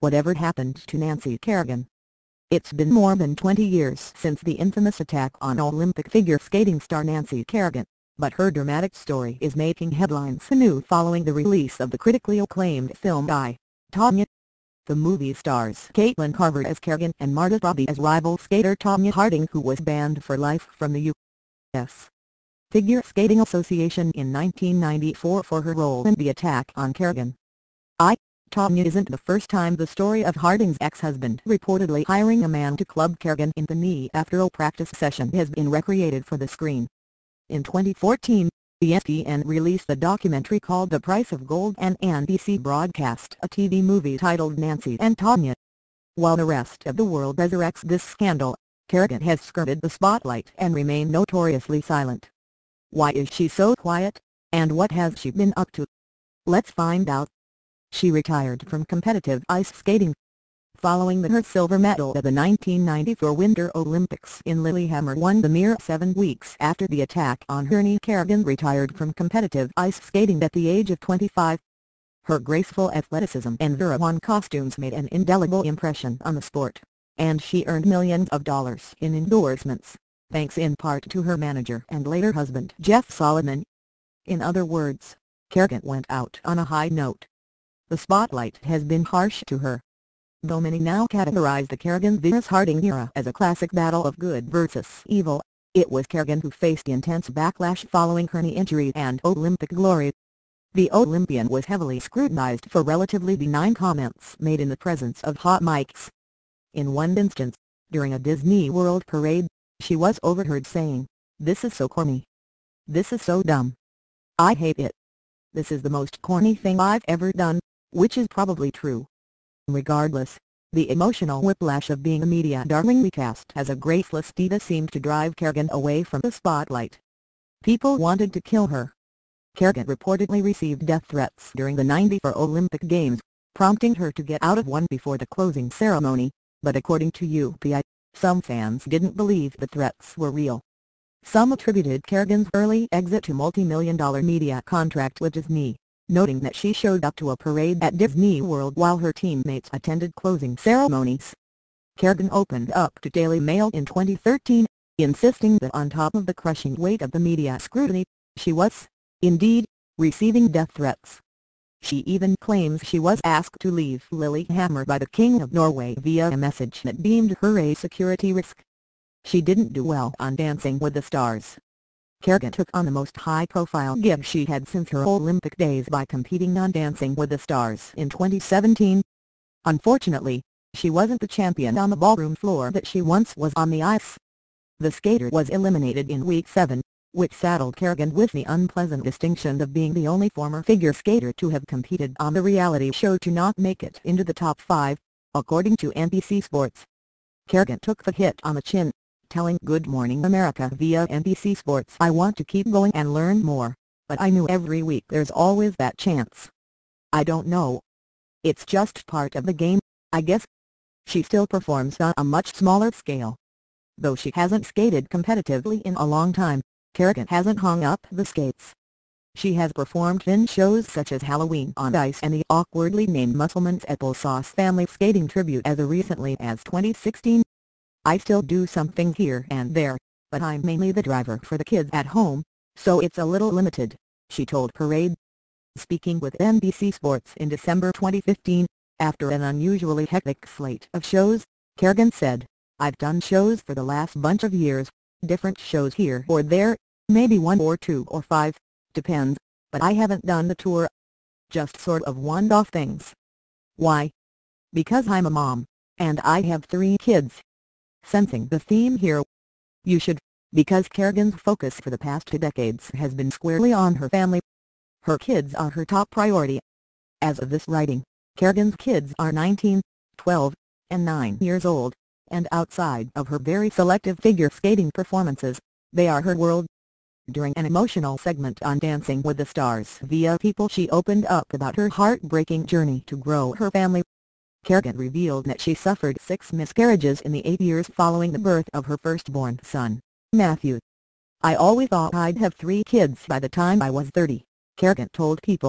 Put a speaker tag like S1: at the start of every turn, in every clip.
S1: Whatever happened to Nancy Kerrigan? It's been more than 20 years since the infamous attack on Olympic figure skating star Nancy Kerrigan, but her dramatic story is making headlines anew following the release of the critically acclaimed film I, Tonya. The movie stars Caitlin Carver as Kerrigan and Margot Robbie as rival skater Tonya Harding, who was banned for life from the U.S. Figure Skating Association in 1994 for her role in the attack on Kerrigan. I, Tonya isn't the first time the story of Harding's ex-husband reportedly hiring a man to club Kerrigan in the knee after a practice session has been recreated for the screen. In 2014, ESPN released the documentary called The Price of Gold, and NBC broadcast a TV movie titled Nancy and Tonya. While the rest of the world resurrects this scandal, Kerrigan has skirted the spotlight and remained notoriously silent. Why is she so quiet, and what has she been up to? Let's find out. She retired from competitive ice skating following her silver medal at the 1994 Winter Olympics in Lillehammer, won the mere 7 weeks after the attack on her knee. Kerrigan retired from competitive ice skating at the age of 25. Her graceful athleticism and Vera-Won costumes made an indelible impression on the sport, and she earned millions of dollars in endorsements, thanks in part to her manager and later husband Jeff Solomon. In other words, Kerrigan went out on a high note. The spotlight has been harsh to her. Though many now categorize the Kerrigan vs Harding era as a classic battle of good versus evil, it was Kerrigan who faced intense backlash following her knee injury and Olympic glory. The Olympian was heavily scrutinized for relatively benign comments made in the presence of hot mics. In one instance, during a Disney World parade, she was overheard saying, "This is so corny. This is so dumb. I hate it. This is the most corny thing I've ever done," which is probably true. Regardless, the emotional whiplash of being a media darling recast as a graceless diva seemed to drive Kerrigan away from the spotlight. People wanted to kill her. Kerrigan reportedly received death threats during the '94 Olympic Games, prompting her to get out of one before the closing ceremony, but according to UPI, some fans didn't believe the threats were real. Some attributed Kerrigan's early exit to multi-million-dollar media contract with Disney, noting that she showed up to a parade at Disney World while her teammates attended closing ceremonies. Kerrigan opened up to Daily Mail in 2013, insisting that on top of the crushing weight of the media scrutiny, she was, indeed, receiving death threats. She even claims she was asked to leave Lillehammer by the King of Norway via a message that deemed her a security risk. She didn't do well on Dancing with the Stars. Kerrigan took on the most high-profile gig she had since her Olympic days by competing on Dancing with the Stars in 2017. Unfortunately, she wasn't the champion on the ballroom floor that she once was on the ice. The skater was eliminated in Week 7, which saddled Kerrigan with the unpleasant distinction of being the only former figure skater to have competed on the reality show to not make it into the top 5, according to NBC Sports. Kerrigan took the hit on the chin, telling Good Morning America via NBC Sports, "I want to keep going and learn more, but I knew every week there's always that chance. I don't know. It's just part of the game, I guess." She still performs on a much smaller scale. Though she hasn't skated competitively in a long time, Kerrigan hasn't hung up the skates. She has performed in shows such as Halloween on Ice and the awkwardly named Musselman's Applesauce Family Skating Tribute as recently as 2016. "I still do something here and there, but I'm mainly the driver for the kids at home, so it's a little limited," she told Parade. Speaking with NBC Sports in December 2015, after an unusually hectic slate of shows, Kerrigan said, "I've done shows for the last bunch of years, different shows here or there, maybe 1 or 2 or 5, depends, but I haven't done the tour. Just sort of one-off things. Why? Because I'm a mom, and I have 3 kids." Sensing the theme here, you should, because Kerrigan's focus for the past 2 decades has been squarely on her family. Her kids are her top priority. As of this writing, Kerrigan's kids are 19, 12, and 9 years old, and outside of her very selective figure skating performances, they are her world. During an emotional segment on Dancing with the Stars via People, she opened up about her heartbreaking journey to grow her family. Kerrigan revealed that she suffered 6 miscarriages in the 8 years following the birth of her firstborn son, Matthew. "I always thought I'd have 3 kids by the time I was 30, Kerrigan told People,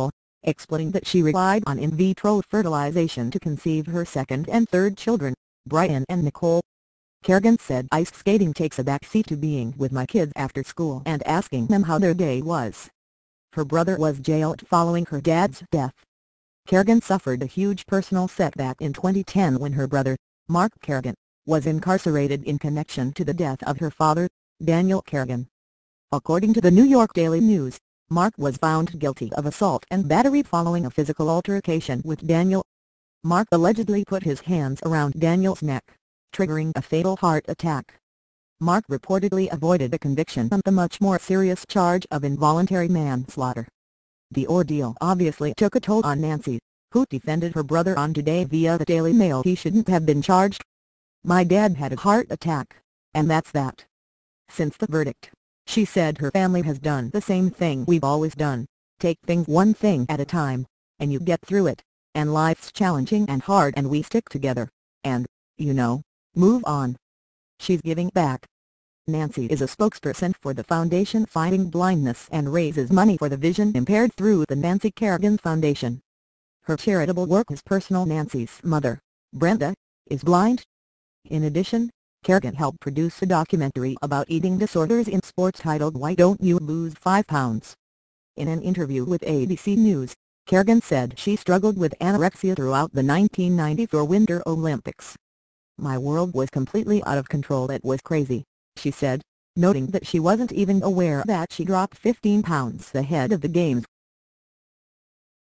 S1: explaining that she relied on in vitro fertilization to conceive her second and third children, Brian and Nicole. Kerrigan said ice skating takes a backseat to being with my kids after school and asking them how their day was. Her brother was jailed following her dad's death. Kerrigan suffered a huge personal setback in 2010 when her brother, Mark Kerrigan, was incarcerated in connection to the death of her father, Daniel Kerrigan. According to the New York Daily News, Mark was found guilty of assault and battery following a physical altercation with Daniel. Mark allegedly put his hands around Daniel's neck, triggering a fatal heart attack. Mark reportedly avoided a conviction on the much more serious charge of involuntary manslaughter. The ordeal obviously took a toll on Nancy, who defended her brother on Today via the Daily Mail. He shouldn't have been charged. My dad had a heart attack, and that's that. Since the verdict, she said her family has done the same thing we've always done, take things one thing at a time, and you get through it, and life's challenging and hard and we stick together, and, you know, move on. She's giving back. Nancy is a spokesperson for the foundation Fighting Blindness and raises money for the vision impaired through the Nancy Kerrigan Foundation. Her charitable work is personal. Nancy's mother, Brenda, is blind. In addition, Kerrigan helped produce a documentary about eating disorders in sports titled Why Don't You Lose 5 Pounds? In an interview with ABC News, Kerrigan said she struggled with anorexia throughout the 1994 Winter Olympics. My world was completely out of control. It was crazy, she said, noting that she wasn't even aware that she dropped 15 pounds ahead of the games.